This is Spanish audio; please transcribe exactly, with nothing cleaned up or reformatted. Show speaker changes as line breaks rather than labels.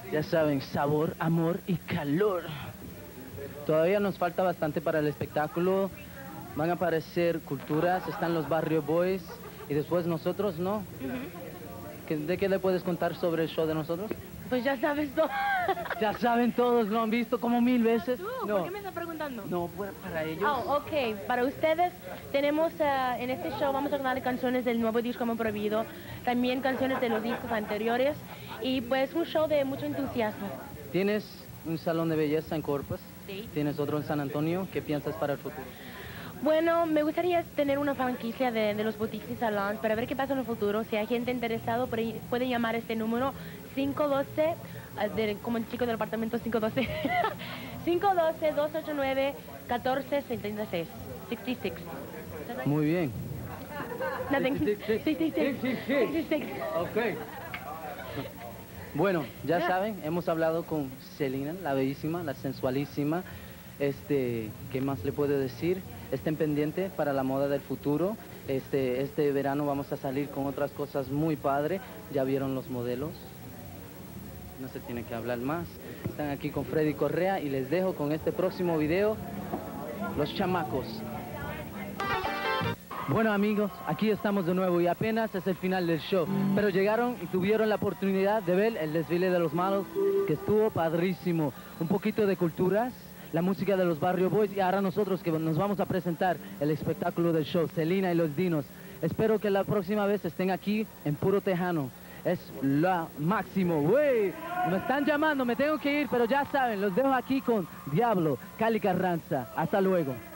Ya saben, sabor, amor y calor. Todavía nos falta bastante para el espectáculo. Van a aparecer culturas, están los Barrio Boys y después nosotros, ¿no?
Uh-huh.
¿Qué- ¿De qué le puedes contar sobre el show de nosotros?
Pues ya sabes todo.
Ya saben todos, lo han visto como mil veces.
¿Tú?
No,
¿Por qué me estás preguntando?
no, para- para ellos.
Oh, ok. Para ustedes tenemos eh, en este show vamos a cantar canciones del nuevo disco Hemos Prohibido, también canciones de los discos anteriores y pues un show de mucho entusiasmo.
¿Tienes un salón de belleza en Corpus?
Sí.
¿Tienes otro en San Antonio? ¿Qué piensas para el futuro?
Bueno, me gustaría tener una franquicia de, de los boutiques y salons para ver qué pasa en el futuro. Si hay gente interesada, puede llamar a este número cinco uno dos, eh, de, como el chico del apartamento cinco uno dos, cinco uno dos, dos ocho nueve, uno cuatro seis seis, sesenta y seis.
Muy bien.
Nothing.
sesenta y seis.
sesenta y seis. sesenta y seis.
Ok. Bueno, ya saben, hemos hablado con Selena, la bellísima, la sensualísima. Este, ¿qué más le puedo decir? Estén pendientes para la moda del futuro. Este, este verano vamos a salir con otras cosas muy padres. Ya vieron los modelos. No se tiene que hablar más. Están aquí con Freddy Correa y les dejo con este próximo video, Los Chamacos. Bueno amigos, aquí estamos de nuevo y apenas es el final del show, pero llegaron y tuvieron la oportunidad de ver el desfile de los malos, que estuvo padrísimo. Un poquito de culturas, la música de los Barrio Boys y ahora nosotros que nos vamos a presentar el espectáculo del show, Selena y los Dinos. Espero que la próxima vez estén aquí en puro tejano. Es lo máximo, güey. Me están llamando, me tengo que ir, pero ya saben, los dejo aquí con Diablo, Cali Carranza. Hasta luego.